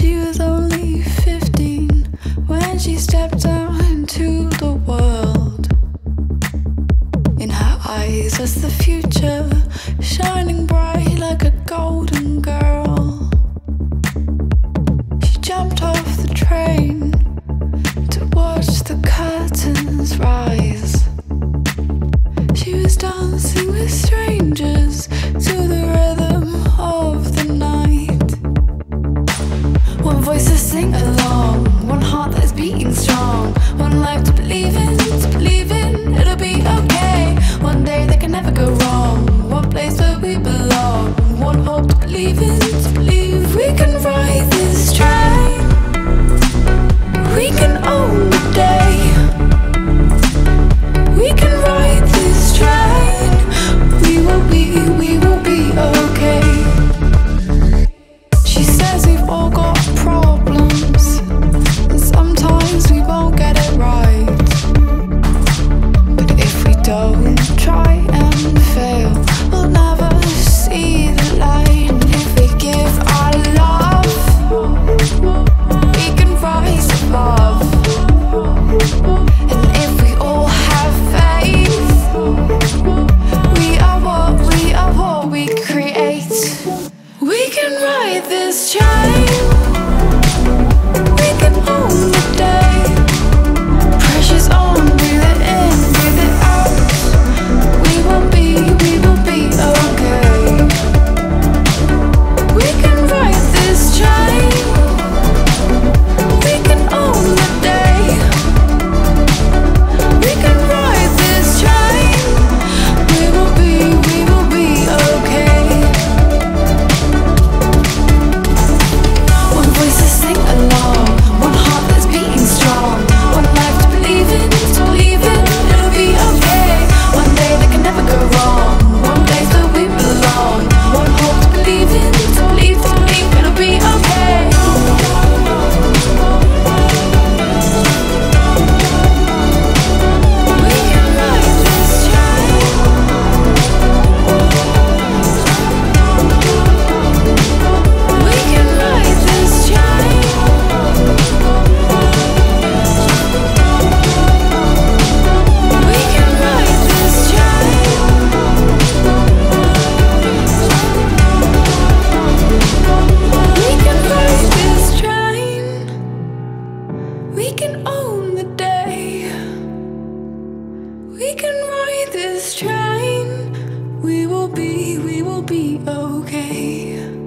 She was only 15 when she stepped out into the world. In her eyes was the future, shining bright like a golden girl. She jumped off the train to watch the curtains rise. She was dancing with strangers to the rhythm of the night. One voice to sing along, one heart that's beating strong, one life to believe in, it'll be okay. One day that can never go wrong, one place where we belong, one hope to believe in, we can ride this train. We can own the day. We can ride this train. We will be okay. She says we've all got problems, and sometimes we won't get it right. But if we don't try and fail, we'll never see the light. And if we give our love, we can rise above. And if we all have faith, we are what we create. We can ride this train. We can own the day. Pressure's on, breathe it in, breathe it out. We will be okay. We can ride this train. We can own the day. We can ride this train. We will be okay. One voice to sing along, one heart that's beating strong, one life to believe in, it'll be okay. One day that can never go wrong, one place where we belong, one hope to believe in, it'll be okay. We can ride this train. We can ride this train. We can ride this train. We can ride this train. We can own the day. We can ride this train. We will be okay.